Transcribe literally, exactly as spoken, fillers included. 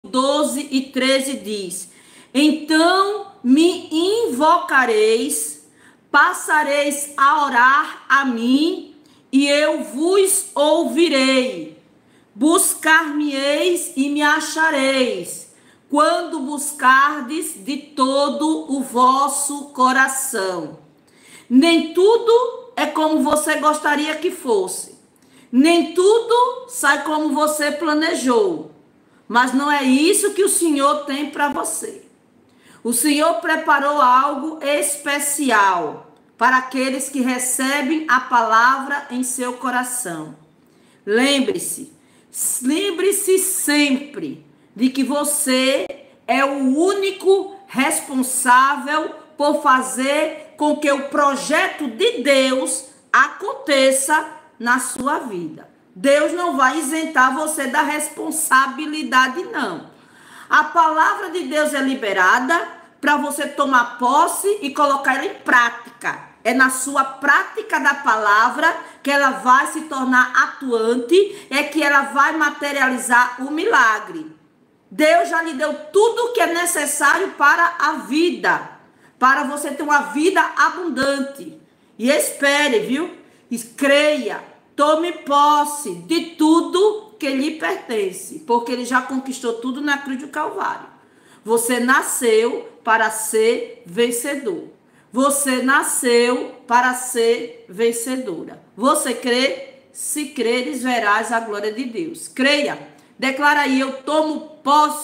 doze e treze diz: então me invocareis, passareis a orar a mim, e eu vos ouvirei. Buscar-me-eis e me achareis, quando buscardes de todo o vosso coração. Nem tudo é como você gostaria que fosse. Nem tudo sai como você planejou. Mas não é isso que o Senhor tem para você. O Senhor preparou algo especial para aqueles que recebem a palavra em seu coração. Lembre-se, lembre-se sempre de que você é o único responsável por fazer com que o projeto de Deus aconteça na sua vida. Deus não vai isentar você da responsabilidade, não. A palavra de Deus é liberada para você tomar posse e colocar ela em prática. É na sua prática da palavra que ela vai se tornar atuante, é que ela vai materializar o milagre. Deus já lhe deu tudo o que é necessário para a vida, para você ter uma vida abundante. E espere, viu? E creia, tome posse de tudo que lhe pertence, porque ele já conquistou tudo na cruz do Calvário. Você nasceu para ser vencedor. Você nasceu para ser vencedora. Você crê? Se creres, verás a glória de Deus. Creia. Declara aí: eu tomo posse